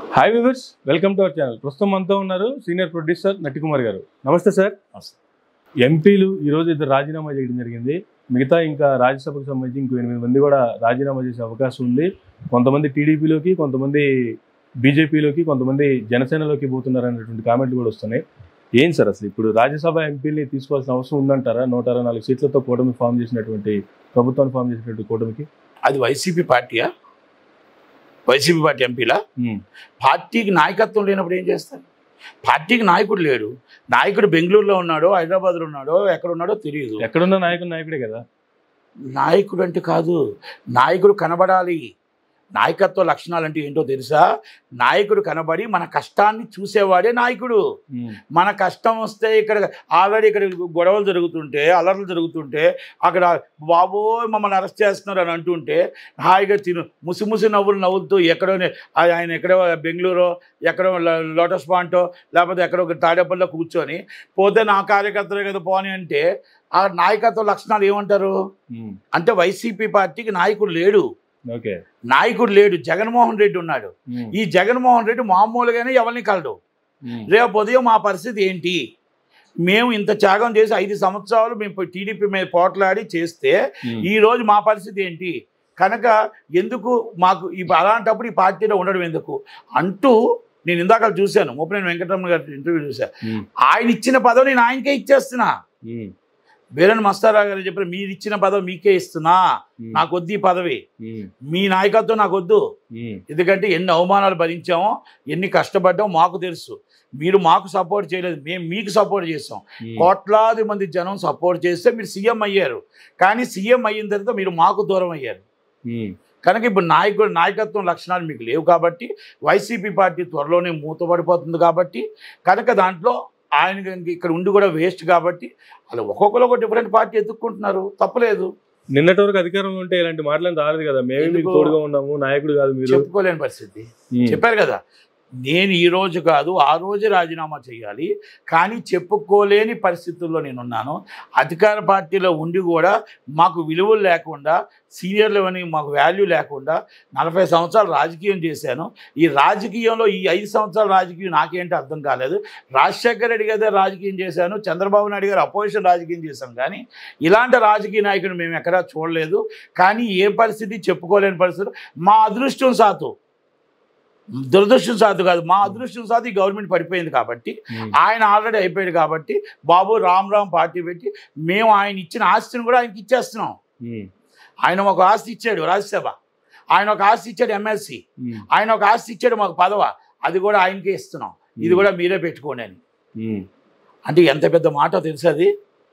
Hi viewers, welcome to our channel. ప్రస్తుతం మనతో ఉన్నారు సీనియర్ ప్రొడ్యూసర్ నట్టికుమార్ గారు. నమస్తే సార్. ఎంపీలు ఈరోజు ఇద్దరు రాజీనామా చేయడం జరిగింది. మిగతా ఇంకా రాజ్యసభకు సంబంధించి ఇంకో 8 మంది కూడా రాజీనామా చేసే అవకాశం ఉంది. కొంతమంది టీడీపీలోకి, కొంతమంది బీజేపీలోకి, కొంతమంది జనసేనలోకి పోతున్నారు అనేటువంటి కామెంట్లు కూడా వస్తున్నాయి. ఏం సార్ అసలు ఇప్పుడు రాజ్యసభ ఎంపీని తీసుకోవాల్సిన అవసరం ఉందంటారా? 164 సీట్లతో కూటమి ఫామ్ చేసినటువంటి ప్రభుత్వాన్ని ఫామ్ చేసినటువంటి కూటమికి అది వైసీపీ పార్టీయా? వైసీపీ పార్టీ ఎంపీలా? పార్టీకి నాయకత్వం లేనప్పుడు ఏం చేస్తారు? పార్టీకి నాయకుడు లేడు. నాయకుడు బెంగళూరులో ఉన్నాడో, హైదరాబాద్లో ఉన్నాడో, ఎక్కడ ఉన్నాడో తెలియదు. ఎక్కడున్న నాయకుడే కదా. నాయకుడు అంటే కాదు, నాయకుడు కనబడాలి. నాయకత్వ లక్షణాలు అంటే ఏంటో తెలుసా? నాయకుడు కనబడి మన కష్టాన్ని చూసేవాడే నాయకుడు. మన కష్టం వస్తే ఆల్రెడీ ఇక్కడ గొడవలు జరుగుతుంటే, అల్లర్లు జరుగుతుంటే, అక్కడ బాబోయ్ మమ్మల్ని అరెస్ట్ చేస్తున్నారు అని అంటుంటే హాయిగా ముసి నవ్వులుతూ ఎక్కడో ఆయన ఎక్కడో బెంగళూరు, ఎక్కడో లోటస్ పాయింటో, లేకపోతే ఎక్కడో తాడేపల్లిలో కూర్చొని పోతే నా కార్యకర్తలే కదా పోని అంటే ఆ నాయకత్వ లక్షణాలు ఏమంటారు? అంటే వైసీపీ పార్టీకి నాయకుడు లేడు. నాయకుడు లేడు. జగన్మోహన్ రెడ్డి ఉన్నాడు. ఈ జగన్మోహన్ రెడ్డి మామూలుగానే ఎవరిని కలడు. రేపు ఉదయం మా పరిస్థితి ఏంటి? మేము ఇంత త్యాగం చేసి 5 సంవత్సరాలు మేము టీడీపీ మీద పోట్లాడి చేస్తే ఈ రోజు మా పరిస్థితి ఏంటి? కనుక ఎందుకు మాకు అలాంటప్పుడు ఈ పార్టీలో ఉండడం ఎందుకు అంటూ నేను ఇందాక చూశాను, మోపినేని వెంకటరమణ గారి ఇంటర్వ్యూ చూశాను. ఆయన ఇచ్చిన పదవి నేను ఆయనకే ఇచ్చేస్తున్నా. బేరన్ మస్తారావు గారు చెప్పారు, మీరు ఇచ్చిన పదవి మీకే ఇస్తున్నా, నాకు వద్దు ఈ పదవి, మీ నాయకత్వం నాకు వద్దు. ఎందుకంటే ఎన్ని అవమానాలు భరించామో, ఎన్ని కష్టపడ్డామో మాకు తెలుసు. మీరు మాకు సపోర్ట్ చేయలేదు, మేము మీకు సపోర్ట్ చేస్తాం. కోట్లాది మంది జనం సపోర్ట్ చేస్తే మీరు సీఎం అయ్యారు. కానీ సీఎం అయిన తర్వాత మీరు మాకు దూరం అయ్యారు. కనుక ఇప్పుడు నాయకత్వం లక్షణాలు మీకు లేవు కాబట్టి వైసీపీ పార్టీ త్వరలోనే మూతపడిపోతుంది. కాబట్టి కనుక దాంట్లో ఆయన ఇక్కడ ఉండి కూడా వేస్ట్. కాబట్టి అలా ఒక్కొక్కరు ఒక డిఫరెంట్ పార్టీ ఎత్తుక్కుంటున్నారు, తప్పలేదు. నిన్నటి వరకు అధికారంలో ఉంటే ఇలాంటి మాటలు రాలేదు కదా. మేము మీకు తోడుగా ఉన్నాము, నాయకుడు కాదు మీరు, చెప్పుకోలేని పరిస్థితి. చెప్పారు కదా, నేను ఈ రోజు కాదు ఆ రోజు రాజీనామా చేయాలి, కానీ చెప్పుకోలేని పరిస్థితుల్లో నేనున్నాను. అధికార పార్టీలో ఉండి కూడా మాకు విలువలు లేకుండా, సీనియర్లు అని మాకు వాల్యూ లేకుండా 40 సంవత్సరాలు రాజకీయం చేశాను. ఈ రాజకీయంలో ఈ 5 సంవత్సరాల రాజకీయం నాకేంటి అర్థం కాలేదు. రాజశేఖర రెడ్డి గారు రాజకీయం చేశాను, చంద్రబాబు నాయుడు గారు అపోజిషన్ రాజకీయం చేశాం. కానీ ఇలాంటి రాజకీయ నాయకుడు మేము ఎక్కడా చూడలేదు. కానీ ఏ పరిస్థితి చెప్పుకోలేని పరిస్థితి. మా అదృష్టం సాతు, దురదృష్టం సాధు కాదు, మా అదృష్టం సాధు ఈ గవర్నమెంట్ పడిపోయింది. కాబట్టి ఆయన ఆల్రెడీ అయిపోయాడు. కాబట్టి బాబు రామ్ పార్టీ పెట్టి మేము ఆయన ఇచ్చిన ఆస్తిని కూడా ఆయనకి ఇచ్చేస్తున్నాం. ఆయన ఒక ఆస్తి ఇచ్చాడు రాజ్యసభ, ఆయన ఒక ఆస్తి ఇచ్చాడు ఎమ్మెల్సీ, ఆయన ఒక ఆస్తి ఇచ్చాడు మాకు పదవ, అది కూడా ఆయనకే ఇస్తున్నాం. ఇది కూడా మీరే పెట్టుకోండి అని. అంటే ఎంత పెద్ద మాట తెలుసు అది.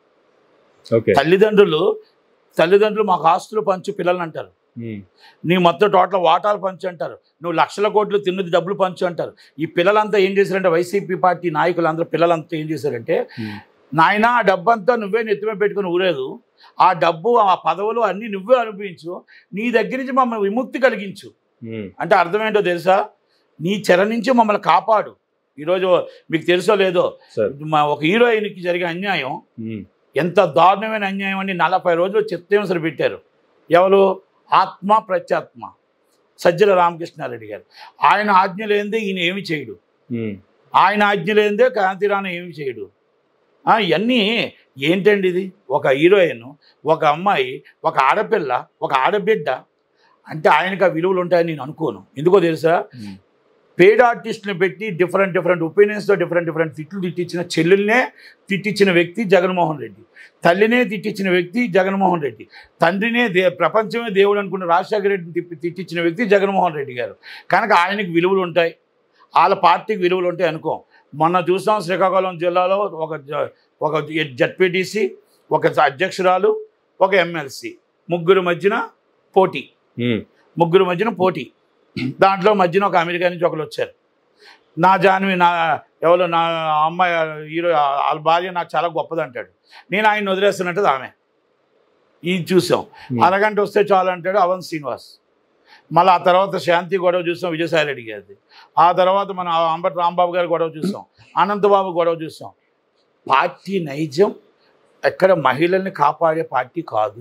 తల్లిదండ్రులు మాకు ఆస్తులు పంచు పిల్లలు అంటారు, నీ మొత్తం టోటల్ వాటాలు పంచు అంటారు, నువ్వు లక్షల కోట్లు తిన్నది డబ్బులు పంచు అంటారు. ఈ పిల్లలంతా ఏం చేశారంటే, వైసీపీ పార్టీ నాయకులందరూ పిల్లలంతా ఏం చేశారంటే, నాయన ఆ డబ్బంతా నువ్వే నెత్తిమే పెట్టుకుని ఊరేదు, ఆ డబ్బు ఆ పదవులు అన్నీ నువ్వే అనుభవించు, నీ దగ్గర నుంచి మమ్మల్ని విముక్తి కలిగించు. అంటే అర్థం ఏంటో తెలుసా? నీ చెర నుంచి మమ్మల్ని కాపాడు. ఈరోజు మీకు తెలుసో లేదో, ఒక హీరోయిన్కి జరిగే అన్యాయం ఎంత దారుణమైన అన్యాయం అని 40 రోజులు చిత్తహింసలు పెట్టారు. ఎవరు? ఆత్మ ప్రత్యాత్మ సజ్జల రామకృష్ణారెడ్డి గారు. ఆయన ఆజ్ఞ లేనిదే ఈయన ఏమి చేయడు, ఆయన ఆజ్ఞ లేనిదే కాంతిరాణ ఏమి చేయడు. ఇవన్నీ ఏంటండి ఇది? ఒక హీరోయిన్, ఒక అమ్మాయి, ఒక ఆడపిల్ల, ఒక ఆడబిడ్డ అంటే ఆయనకు ఆ విలువలు ఉంటాయని నేను అనుకోను. ఎందుకో తెలుసా? పేడ్ ఆర్టిస్టుని పెట్టి డిఫరెంట్ ఒపీనియన్స్తో డిఫరెంట్ తిట్లు తిట్టించిన చెల్లెల్నే తిట్టించిన వ్యక్తి జగన్మోహన్ రెడ్డి, తల్లినే తిట్టించిన వ్యక్తి జగన్మోహన్ రెడ్డి, తండ్రినే ప్రపంచమే దేవుడు అనుకున్న రాజశేఖర రెడ్డిని తిట్టించిన వ్యక్తి జగన్మోహన్ రెడ్డి గారు. కనుక ఆయనకి విలువలు ఉంటాయి, వాళ్ళ పార్టీకి విలువలు ఉంటాయి అనుకో. మొన్న చూసాం శ్రీకాకుళం జిల్లాలో ఒక జడ్పీటీసీ, ఒక అధ్యక్షురాలు, ఒక ఎమ్మెల్సీ, ముగ్గురు మధ్యన పోటీ. దాంట్లో మధ్యన ఒక అమెరికా నుంచి ఒకరు వచ్చారు. నా జాన్వి, ఎవరో నా అమ్మాయి హీరో వాళ్ళ భార్య నాకు చాలా గొప్పది అంటాడు. నేను ఆయన వదిలేస్తున్నట్టు ఆమె. ఇది చూసాం. అరగంట వస్తే చాలు అంటాడు అవన్ శ్రీనివాస్. మళ్ళీ ఆ తర్వాత శాంతి గొడవ చూసాం, విజయసాయి రెడ్డి గారిది. ఆ తర్వాత మన అంబటి రాంబాబు గారి గొడవ చూసాం, అనంతబాబు గొడవ చూసాం. పార్టీ నైజం ఎక్కడ మహిళల్ని కాపాడే పార్టీ కాదు.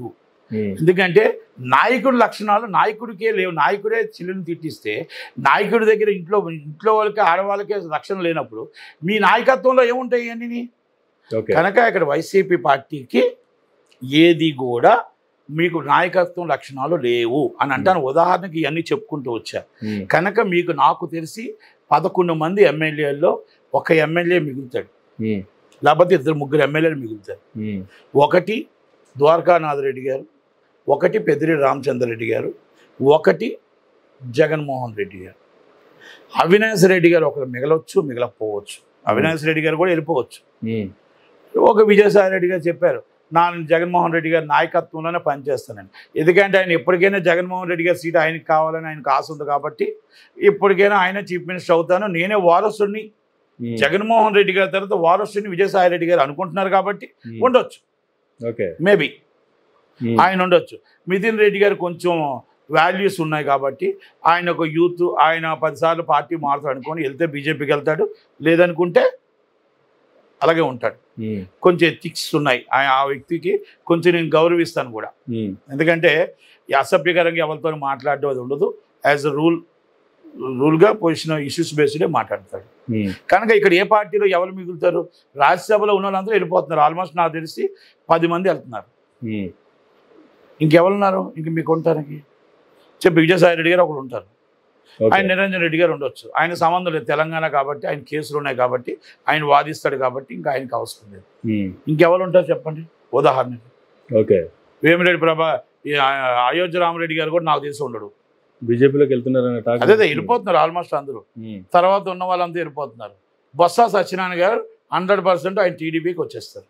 ఎందుకంటే నాయకుడి లక్షణాలు నాయకుడికే లేవు. నాయకుడే చిల్లుని తిట్టిస్తే నాయకుడి దగ్గర ఇంట్లో వాళ్ళకి ఆడవాళ్ళకే రక్షణ లేనప్పుడు మీ నాయకత్వంలో ఏముంటాయి అన్నీ? కనుక ఇక్కడ వైసీపీ పార్టీకి ఏది కూడా మీకు నాయకత్వం లక్షణాలు లేవు అని అంటాను. ఉదాహరణకి ఇవన్నీ చెప్పుకుంటూ వచ్చా. కనుక మీకు నాకు తెలిసి 11 మంది ఎమ్మెల్యేల్లో ఒక ఎమ్మెల్యే మిగులుతాడు, లేకపోతే 2-3 ఎమ్మెల్యేలు మిగులుతారు. ఒకటి ద్వారకానాథ్ రెడ్డి గారు, ఒకటి పెద్దిరెడ్డి రామచంద్రరెడ్డి గారు, ఒకటి జగన్మోహన్ రెడ్డి గారు. అవినాష్ రెడ్డి గారు ఒకరు మిగలవచ్చు, మిగలకపోవచ్చు. అవినాష్ రెడ్డి గారు కూడా వెళ్ళిపోవచ్చు. ఒక విజయసాయి రెడ్డి గారు చెప్పారు, నేను జగన్మోహన్ రెడ్డి గారి నాయకత్వంలోనే పనిచేస్తానండి. ఎందుకంటే ఆయన ఎప్పటికైనా జగన్మోహన్ రెడ్డి గారి సీట్ ఆయనకి కావాలని ఆయనకు ఆశ ఉంది కాబట్టి ఇప్పటికైనా ఆయన చీఫ్ మినిస్టర్ అవుతాను, నేనే వారసుడిని, జగన్మోహన్ రెడ్డి గారి తర్వాత వారసుడిని విజయసాయి రెడ్డి గారు అనుకుంటున్నారు కాబట్టి ఉండొచ్చు, మేబీ ఆయన ఉండొచ్చు. మితిన్ రెడ్డి గారు కొంచెం వాల్యూస్ ఉన్నాయి కాబట్టి ఆయన ఒక యూత్, ఆయన 10 సార్లు పార్టీ మారుతాడు అనుకొని వెళ్తే బీజేపీకి వెళ్తాడు, లేదనుకుంటే అలాగే ఉంటాడు. కొంచెం ఎథిక్స్ ఉన్నాయి ఆ వ్యక్తికి, కొంచెం నేను గౌరవిస్తాను కూడా. ఎందుకంటే ఈ అసభ్యకరంగా ఎవరితో మాట్లాడడం అది ఉండదు. యాజ్ అ రూల్గా పొజిషన్ ఇష్యూస్ బేస్డే మాట్లాడతాడు. కనుక ఇక్కడ ఏ పార్టీలో ఎవరు మిగులుతారు? రాజ్యసభలో ఉన్న వాళ్ళందరూ వెళ్ళిపోతున్నారు. ఆల్మోస్ట్ నాకు తెలిసి 10 మంది వెళ్తున్నారు. ఇంకెవరున్నారు ఇంక మీకు ఉంటానికి? చెప్పి విజయసాయి రెడ్డి గారు ఒకరు ఉంటారు, ఆయన నిరంజన్ రెడ్డి గారు ఉండొచ్చు. ఆయన సంబంధం లేదు, తెలంగాణ కాబట్టి ఆయన కేసులు ఉన్నాయి కాబట్టి ఆయన వాదిస్తాడు కాబట్టి ఇంకా ఆయనకి అవసరం లేదు. ఇంకెవరు ఉంటారు చెప్పండి? ఉదాహరణకి వేమిరెడ్డి ప్రభా, అయోధ్య రామరెడ్డి గారు కూడా నాకు తెలిసి ఉండడు, బీజేపీలోకి వెళ్తున్నారు. అదే వెళ్ళిపోతున్నారు ఆల్మోస్ట్ అందరూ. తర్వాత ఉన్న వాళ్ళంతా వెళ్ళిపోతున్నారు. బొత్స సత్యనారాయణ గారు 100% ఆయన టీడీపీకి వచ్చేస్తారు.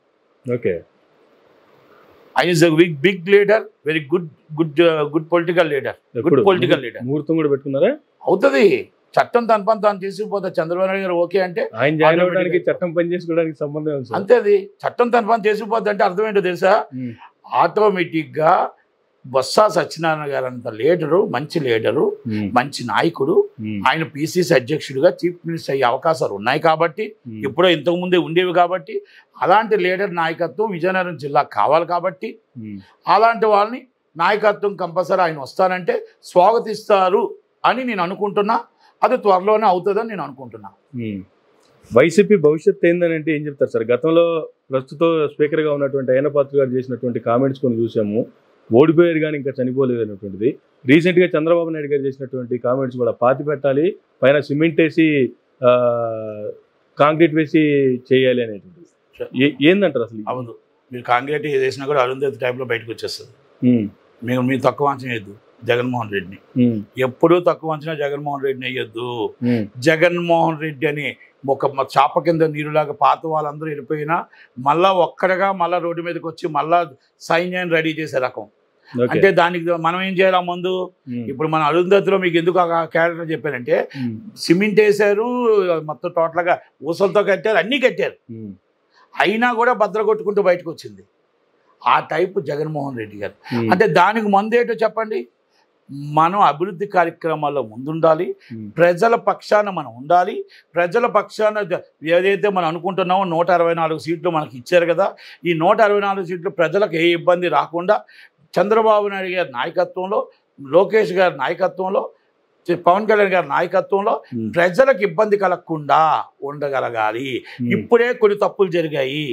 ఆయన is a big leader, very good political leader, ముహూర్తం కూడా పెట్టుకున్నారా? అవుతుంది. చట్టం తన పని తాను చేసుకుపోతే చంద్రబాబు నాయుడు గారు ఓకే అంటే ఆయన జాయిన్ అవ్వడానికి చట్టం పని చేసుకోవడానికి సంబంధం అంతే. అది చట్టం తన పని చేసుకుపోద్ది అంటే అర్థం ఏంటో తెలుసా? ఆటోమేటిక్గా బొత్స సత్యనారాయణ గారు అంత లీడరు, మంచి లీడరు, మంచి నాయకుడు, ఆయన పిసిసి అధ్యక్షుడిగా చీఫ్ మినిస్టర్ అయ్యే అవకాశాలు ఉన్నాయి కాబట్టి, ఎప్పుడో ఇంతకు ముందే ఉండేవి కాబట్టి, అలాంటి లీడర్ నాయకత్వం విజయనగరం జిల్లా కావాలి కాబట్టి అలాంటి వాళ్ళని నాయకత్వం కంపల్సరీ ఆయన వస్తానంటే స్వాగతిస్తారు అని నేను అనుకుంటున్నా. అది త్వరలోనే అవుతుందని నేను అనుకుంటున్నా. వైసీపీ భవిష్యత్తు ఏంటంటే ఏం చెప్తారు సార్? గతంలో ప్రస్తుత స్పీకర్గా ఉన్నటువంటి అయ్యన్న పాత్ర గారు చేసినటువంటి కామెంట్స్ కొన్ని చూసాము. ఓడిపోయారు కానీ ఇంకా చనిపోలేదు అనేటువంటిది. రీసెంట్గా చంద్రబాబు నాయుడు గారు చేసినటువంటి కామెంట్స్ కూడా పాతి పెట్టాలి, పైన సిమెంట్ వేసి కాంక్రీట్ వేసి చేయాలి అనేటువంటిది ఏందంటారు అసలు? అవును, మీరు కాంక్రీట్ వేసినా కూడా అరుంధతి టైప్లో బయటకు వచ్చేస్తుంది. మీరు తక్కువ అంచనా వేయద్దు జగన్మోహన్ రెడ్డిని, ఎప్పుడూ తక్కువ అంచనా జగన్మోహన్ రెడ్డిని వేయద్దు. జగన్మోహన్ రెడ్డి అని ఒక చాప కింద నీరులాగా పాత వాళ్ళందరూ వెళ్ళిపోయినా మళ్ళా ఒక్కడగా మళ్ళా రోడ్డు మీదకి వచ్చి మళ్ళా సైన్యాన్ని రెడీ చేసే రకం. అంటే దానికి మనం ఏం చేయాలి ముందు? ఇప్పుడు మన అరుంధతిలో మీకు ఎందుకు ఆ క్యారెక్టర్ చెప్పారంటే, సిమెంట్ వేశారు, మొత్తం టోటల్గా ఊసలతో కట్టారు, అన్నీ కట్టారు, అయినా కూడా భద్ర కొట్టుకుంటూ బయటకు వచ్చింది. ఆ టైపు జగన్మోహన్ రెడ్డి గారు. అంటే దానికి ముందేటో చెప్పండి, మనం అభివృద్ధి కార్యక్రమాల్లో ముందుండాలి, ప్రజల పక్షాన మనం ఉండాలి. ప్రజల పక్షాన ఏదైతే మనం అనుకుంటున్నామో 164 సీట్లు మనకి ఇచ్చారు కదా, ఈ 164 సీట్లు ప్రజలకు ఏ ఇబ్బంది రాకుండా చంద్రబాబు నాయుడు గారి నాయకత్వంలో, లోకేష్ గారి నాయకత్వంలో, పవన్ కళ్యాణ్ గారి నాయకత్వంలో ప్రజలకు ఇబ్బంది కలగకుండా ఉండగలగాలి. ఇప్పుడే కొన్ని తప్పులు జరిగాయి.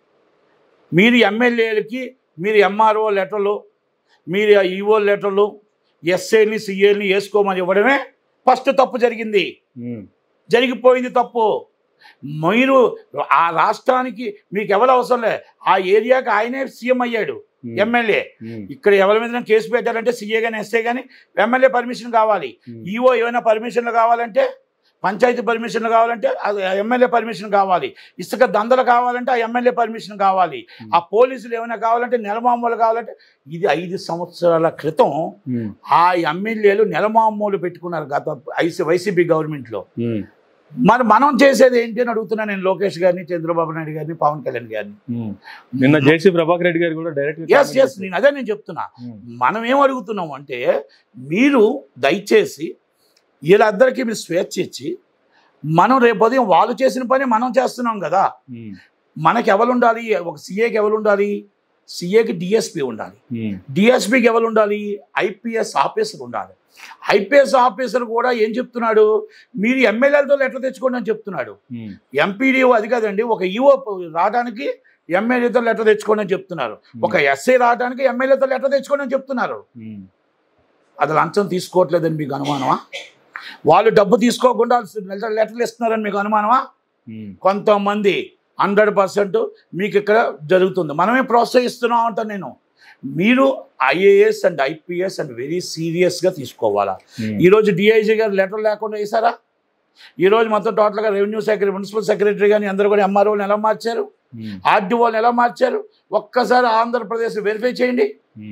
మీరు ఎమ్మెల్యేలకి మీరు ఎంఆర్ఓ లెటర్లు, మీరు ఈఓ లెటర్లు, ఎస్ఏని సిఏని వేసుకోమని ఇవ్వడమే ఫస్ట్ తప్పు జరిగింది, జరిగిపోయింది తప్పు. మీరు ఆ రాష్ట్రానికి మీకు ఎవరు అవసరం లే, ఆ ఏరియాకి ఆయనే సీఎం అయ్యాడు, ఎమ్మెల్యే. ఇక్కడ ఎవరి మీద కేసు పెట్టారంటే సీఏ కానీ ఎస్ఏ కానీ ఎమ్మెల్యే పర్మిషన్ కావాలి. ఈఓ ఏమైనా పర్మిషన్లు కావాలంటే, పంచాయతీ పర్మిషన్లు కావాలంటే అది ఎమ్మెల్యే పర్మిషన్ కావాలి. ఇసుక దందలు కావాలంటే ఆ ఎమ్మెల్యే పర్మిషన్ కావాలి. ఆ పోలీసులు ఏమైనా కావాలంటే నెలమామూలు కావాలంటే. ఇది 5 సంవత్సరాల క్రితం ఆ ఎమ్మెల్యేలు నెలమామూలు పెట్టుకున్నారు గత వైసీపీ గవర్నమెంట్లో. మరి మనం చేసేది ఏంటి అని అడుగుతున్నా నేను లోకేష్ గారిని, చంద్రబాబు నాయుడు గారిని, పవన్ కళ్యాణ్ గారిని. నిన్న జేసీ ప్రభాకర్ రెడ్డి గారు కూడా డైరెక్ట్ నేను చెప్తున్నా, మనం ఏం అడుగుతున్నాం అంటే, మీరు దయచేసి వీళ్ళందరికీ మీరు స్వేచ్ఛ ఇచ్చి, మనం రేపు ఉదయం వాళ్ళు చేసిన పని మనం చేస్తున్నాం కదా, మనకి ఎవరు ఉండాలి? ఒక సీఏకి ఎవరు ఉండాలి? సిఏకి డిఎస్పి ఉండాలి. డిఎస్పికి ఎవరు ఉండాలి? ఐపీఎస్ ఆఫీసర్ ఉండాలి. ఐపీఎస్ ఆఫీసర్ కూడా ఏం చెప్తున్నాడు? మీరు ఎమ్మెల్యేలతో లెటర్ తెచ్చుకోండి అని చెప్తున్నాడు. ఎంపీడీఓ అది కాదండి, ఒక ఈఓ రావడానికి ఎమ్మెల్యేతో లెటర్ తెచ్చుకోండి అని చెప్తున్నారు. ఒక ఎస్ఐ రావడానికి ఎమ్మెల్యేతో లెటర్ తెచ్చుకోండి అని చెప్తున్నారు. అది లంచం తీసుకోవట్లేదని మీకు అనుమానమా? వాళ్ళు డబ్బు తీసుకోకుండా లెటర్లు ఇస్తున్నారని మీకు అనుమానమా? కొంతమంది 100% మీకు ఇక్కడ జరుగుతుంది. మనమే ప్రోత్సహిస్తున్నాం అంటాను నేను. మీరు IAS and IPS and very సీరియస్గా తీసుకోవాలా. ఈరోజు డిఐజీ గారు లెటర్ లేకుండా వేసారా? ఈరోజు మొత్తం టోటల్గా రెవెన్యూ సెక్రటరీ, మున్సిపల్ సెక్రటరీ కానీ అందరూ కూడా ఎంఆర్ఓని ఎలా మార్చారు, ఆర్డీఓని ఎలా మార్చారు? ఒక్కసారి ఆంధ్రప్రదేశ్ వెరిఫై చేయండి.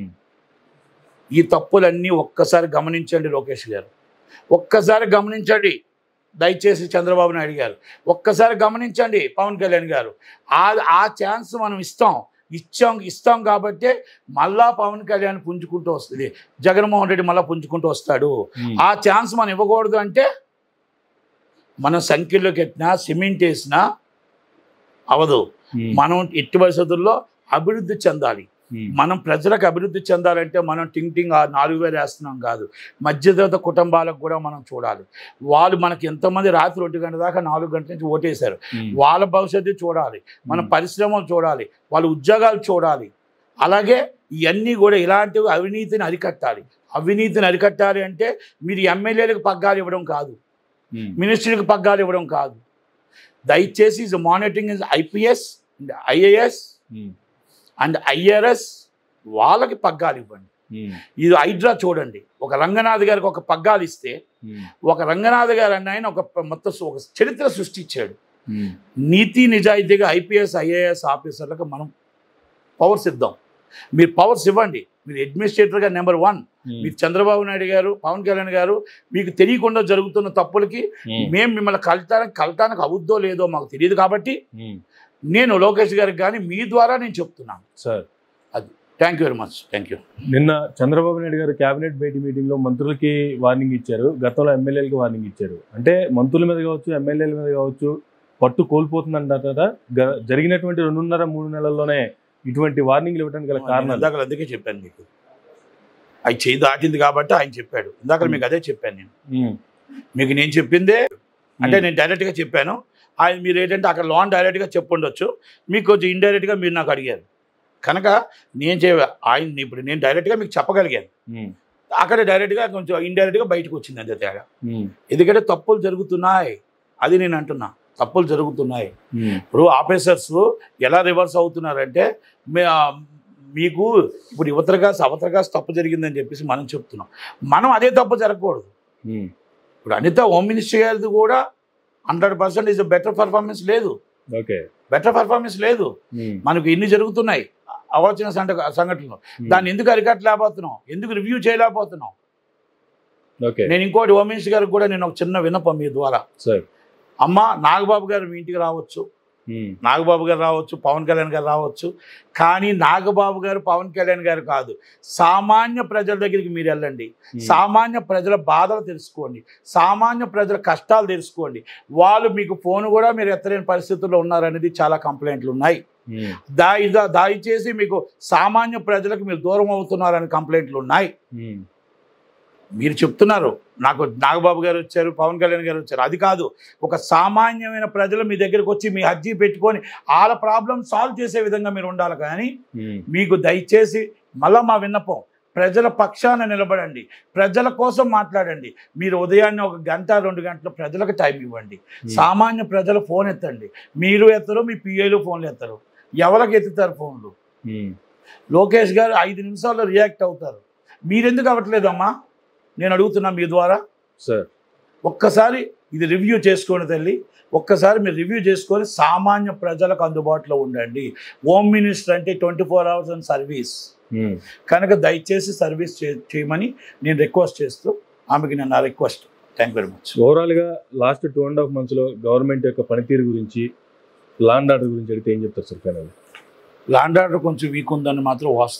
ఈ తప్పులన్నీ ఒక్కసారి గమనించండి లోకేష్ గారు, ఒక్కసారి గమనించండి దయచేసి చంద్రబాబు నాయుడు గారు, ఒక్కసారి గమనించండి పవన్ కళ్యాణ్ గారు. ఆ ఛాన్స్ మనం ఇస్తాం కాబట్టి మళ్ళా పవన్ కళ్యాణ్ పుంజుకుంటూ వస్తుంది, జగన్మోహన్ రెడ్డి మళ్ళీ పుంజుకుంటూ వస్తాడు. ఆ ఛాన్స్ మనం ఇవ్వకూడదు. అంటే మనం సంఖ్యలోకి ఎట్టినా సిమెంట్ వేసినా అవదు. మనం ఎట్టి పరిస్థితుల్లో అభివృద్ధి చెందాలి. మనం ప్రజలకు అభివృద్ధి చెందాలంటే మనం టింగ్ 4,000 వేస్తున్నాం కాదు, మధ్యతరగతి కుటుంబాలకు కూడా మనం చూడాలి. వాళ్ళు మనకి ఎంతమంది రాత్రి 1 గంట దాకా 4 గంటల నుంచి ఓటేశారు, వాళ్ళ భవిష్యత్తు చూడాలి, మన పరిశ్రమలు చూడాలి, వాళ్ళ ఉద్యోగాలు చూడాలి. అలాగే ఇవన్నీ కూడా ఇలాంటివి అవినీతిని అరికట్టాలి. అవినీతిని అరికట్టాలి అంటే మీరు ఎమ్మెల్యేలకు పగ్గాలు ఇవ్వడం కాదు, మినిస్టర్లకు పగ్గాలు ఇవ్వడం కాదు. దయచేసి is monitoring is IPS and IAS and IRS వాళ్ళకి పగ్గాలు ఇవ్వండి. ఇది హైడ్రా చూడండి, ఒక రంగనాథ్ గారికి ఒక పగ్గాలు ఇస్తే, ఒక రంగనాథ్ గారు అన్న ఆయన మొత్తం ఒక చరిత్ర సృష్టించాడు. నీతి నిజాయితీగా ఐపీఎస్ ఐఏఎస్ ఆఫీసర్లకు మనం పవర్స్ ఇద్దాం. మీరు పవర్స్ ఇవ్వండి. మీరు అడ్మినిస్ట్రేటర్గా నెంబర్ 1. మీరు చంద్రబాబు నాయుడు గారు, పవన్ కళ్యాణ్ గారు మీకు తెలియకుండా జరుగుతున్న తప్పులకి మేము మిమ్మల్ని కలటానికి అవుద్దో లేదో మాకు తెలియదు కాబట్టి నేను లోకేష్ గారికి కానీ మీ ద్వారా నేను చెప్తున్నాను సార్. అది thank you very much. Thank you. నిన్న చంద్రబాబు నాయుడు గారు కేబినెట్ భేటీ మీటింగ్లో మంత్రులకి వార్నింగ్ ఇచ్చారు, గతంలో ఎమ్మెల్యేలకి వార్నింగ్ ఇచ్చారు. అంటే మంత్రుల మీద కావచ్చు, ఎమ్మెల్యేల మీద కావచ్చు పట్టు కోల్పోతుందంటారా? జరిగినటువంటి 2.5-3 నెలల్లోనే ఇటువంటి వార్నింగ్లు ఇవ్వడానికి గల కారణం? ఇందాక అందుకే చెప్పాను మీకు, అది చేయి దాటింది కాబట్టి ఆయన చెప్పాడు. ఇందాక మీకు అదే చెప్పాను నేను. మీకు నేను చెప్పిందే అంటే నేను డైరెక్ట్గా చెప్పాను. ఆయన మీరు ఏంటంటే అక్కడ లోన్ డైరెక్ట్గా చెప్పుండొచ్చు, మీకు కొంచెం ఇండైరెక్ట్గా మీరు నాకు అడిగారు కనుక ఆయన ఇప్పుడు నేను డైరెక్ట్గా మీకు చెప్పగలిగాను. అక్కడ డైరెక్ట్గా కొంచెం ఇండైరెక్ట్గా బయటకు వచ్చింది అంతే తేడా. ఎందుకంటే తప్పులు జరుగుతున్నాయి, అది నేను అంటున్నా, తప్పులు జరుగుతున్నాయి. ఇప్పుడు ఆఫీసర్స్ ఎలా రివర్స్ అవుతున్నారంటే మీకు ఇప్పుడు అవతరగా తప్పు జరిగిందని చెప్పేసి మనం చెప్తున్నాం. మనం అదే తప్పు జరగకూడదు. ఇప్పుడు అనిత హోమ్ మినిస్టర్ గారిది కూడా 100% ఈజ్ బెటర్ పర్ఫార్మెన్స్ లేదు, బెటర్ పర్ఫార్మెన్స్ లేదు. మనకు ఇన్ని జరుగుతున్నాయి అవాల్సిన సంఘటనలు, దాన్ని ఎందుకు అరికట్టలేకపోతున్నాం, ఎందుకు రివ్యూ చేయలేకపోతున్నాం? నేను ఇంకోటి హోమ్ మినిస్టర్ గారికి కూడా నేను ఒక చిన్న విన్నపం మీ ద్వారా, అమ్మ నాగబాబు గారు మీ ఇంటికి రావచ్చు, నాగబాబు గారు రావచ్చు, పవన్ కళ్యాణ్ గారు రావచ్చు, కానీ నాగబాబు గారు పవన్ కళ్యాణ్ గారు కాదు, సామాన్య ప్రజల దగ్గరికి మీరు వెళ్ళండి, సామాన్య ప్రజల బాధలు తెలుసుకోండి, సామాన్య ప్రజల కష్టాలు తెలుసుకోండి. వాళ్ళు మీకు ఫోన్ కూడా మీరు ఎత్తలేని పరిస్థితుల్లో ఉన్నారనేది చాలా కంప్లైంట్లు ఉన్నాయి. దయచేసి మీకు సామాన్య ప్రజలకు మీరు దూరం అవుతున్నారని కంప్లైంట్లు ఉన్నాయి. మీరు చెప్తున్నారు నాకు నాగబాబు గారు వచ్చారు, పవన్ కళ్యాణ్ గారు వచ్చారు, అది కాదు. ఒక సామాన్యమైన ప్రజలు మీ దగ్గరకు వచ్చి మీ అర్జీ పెట్టుకొని వాళ్ళ ప్రాబ్లం సాల్వ్ చేసే విధంగా మీరు ఉండాలి. కానీ మీకు దయచేసి మళ్ళా మా విన్నపం, ప్రజల పక్షాన నిలబడండి, ప్రజల కోసం మాట్లాడండి. మీరు ఉదయాన్నే 1 గంట 2 గంటలు ప్రజలకు టైం ఇవ్వండి. సామాన్య ప్రజల ఫోన్ ఎత్తండి. మీరు ఎత్తరు, మీ పిఏలు ఫోన్లు ఎత్తరు, ఎవరికి ఎత్తుతారు ఫోన్లు? లోకేష్ గారు 5 నిమిషాల్లో రియాక్ట్ అవుతారు, మీరెందుకు అవ్వట్లేదమ్మా? నేను అడుగుతున్నా మీ ద్వారా సార్. ఒక్కసారి ఇది రివ్యూ చేసుకోండి తల్లి, ఒక్కసారి మీరు రివ్యూ చేసుకొని సామాన్య ప్రజలకు అందుబాటులో ఉండండి. హోమ్ మినిస్టర్ అంటే 24 hours ఆన్ సర్వీస్ కనుక దయచేసి సర్వీస్ చేయమని నేను రిక్వెస్ట్ చేస్తూ ఆమెకి నేను నా request. Thank you very much. ఓవరాల్గా లాస్ట్ 2.5 monthsలో గవర్నమెంట్ యొక్క పనితీరు గురించి, లాండ్ ఆర్డర్ గురించి అడిగితే ఏం చెప్తారు సార్? ఫైనల్ లాండ్ ఆర్డర్ కొంచెం వీక్ ఉందని మాత్రం వాస్తవం.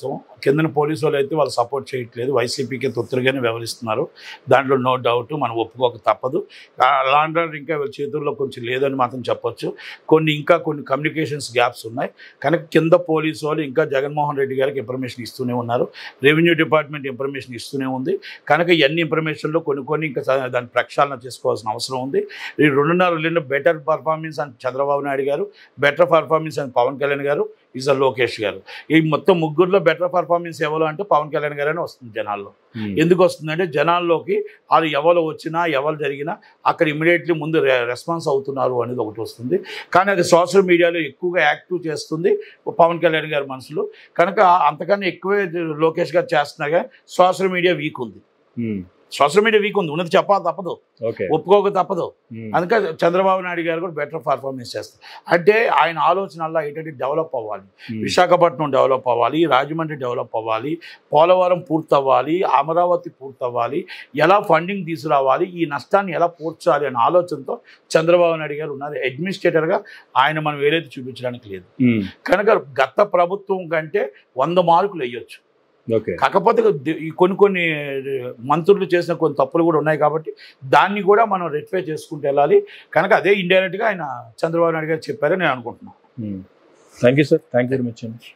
కిందన పోలీసు వాళ్ళు అయితే వాళ్ళు సపోర్ట్ చేయట్లేదు, వైసీపీకి తొత్తులుగానే వ్యవహరిస్తున్నారు. దాంట్లో నో డౌట్, మనం ఒప్పుకోక తప్పదు. లాండ్ ఆర్డర్ ఇంకా వీళ్ళ చేతుల్లో కొంచెం లేదని మాత్రం చెప్పొచ్చు. కొన్ని కమ్యూనికేషన్స్ గ్యాప్స్ ఉన్నాయి కనుక కింద పోలీసు వాళ్ళు ఇంకా జగన్మోహన్ రెడ్డి గారికి ఇన్ఫర్మేషన్ ఇస్తూనే ఉన్నారు, రెవెన్యూ డిపార్ట్మెంట్ ఇన్ఫర్మేషన్ ఇస్తూనే ఉంది. కనుక ఇవన్నీ ఇన్ఫర్మేషన్లో కొన్ని ఇంకా దాన్ని ప్రక్షాళన చేసుకోవాల్సిన అవసరం ఉంది. ఈ 2.5 బెటర్ పర్ఫార్మెన్స్ అని చంద్రబాబు నాయుడు గారు, బెటర్ పర్ఫార్మెన్స్ అని పవన్ కళ్యాణ్ గారు, ఈజ్ లోకేష్ గారు. ఈ మొత్తం ముగ్గురులో బెటర్ పర్ఫార్మెన్స్ ఎవరు అంటే పవన్ కళ్యాణ్ గారనే వస్తుంది జనాల్లో. ఎందుకు వస్తుందంటే జనాల్లోకి వాళ్ళు ఎవరు వచ్చినా ఎవరు జరిగినా అక్కడ ఇమీడియట్లీ ముందు రెస్పాన్స్ అవుతున్నారు అనేది ఒకటి వస్తుంది. కానీ అది సోషల్ మీడియాలో ఎక్కువగా యాక్టివ్ చేస్తుంది పవన్ కళ్యాణ్ గారి మనసులో. కనుక అంతకన్నా ఎక్కువే లోకేష్ గారు చేస్తున్నా కానీ సోషల్ మీడియా వీక్ ఉంది. సోషల్ మీడియా వీక్ ఉంది, ఉన్నది చెప్పాలి తప్పదు, ఒప్పుకోక తప్పదు. అందుకే చంద్రబాబు నాయుడు గారు కూడా బెటర్ పర్ఫార్మెన్స్ చేస్తారు. అంటే ఆయన ఆలోచనల్లో ఏంటంటే డెవలప్ అవ్వాలి, విశాఖపట్నం డెవలప్ అవ్వాలి, రాజమండ్రి డెవలప్ అవ్వాలి, పోలవరం పూర్తవ్వాలి, అమరావతి పూర్తవ్వాలి, ఎలా ఫండింగ్ తీసుకురావాలి, ఈ నష్టాన్ని ఎలా పూడ్చాలి అనే ఆలోచనతో చంద్రబాబు నాయుడు గారు ఉన్నారు. అడ్మినిస్ట్రేటర్గా ఆయన మనం వేరేది చూపించడానికి లేదు. కనుక గత ప్రభుత్వం కంటే 100 మార్కులు వేయొచ్చు. కాకపోతే ఈ కొన్ని మంత్రులు చేసిన కొన్ని తప్పులు కూడా ఉన్నాయి కాబట్టి దాన్ని కూడా మనం రెక్టిఫై చేసుకుంటూ వెళ్ళాలి. కనుక అదే ఇండైరెక్ట్గా ఆయన చంద్రబాబు నాయుడు గారు చెప్పారని నేను అనుకుంటున్నాను. Thank you sir, thank you very much.